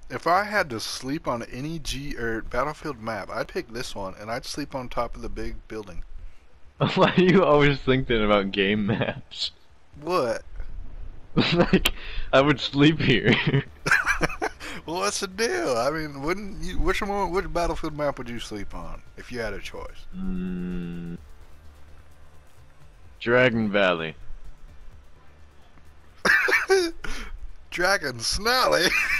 If I had to sleep on any G or Battlefield map, I'd pick this one, and I'd sleep on top of the big building. Why do you always think that about game maps? What? Like, I would sleep here. Well, what's the deal? I mean, wouldn't you? Which Battlefield map would you sleep on if you had a choice? mm, Dragon Valley. Dragon Snally.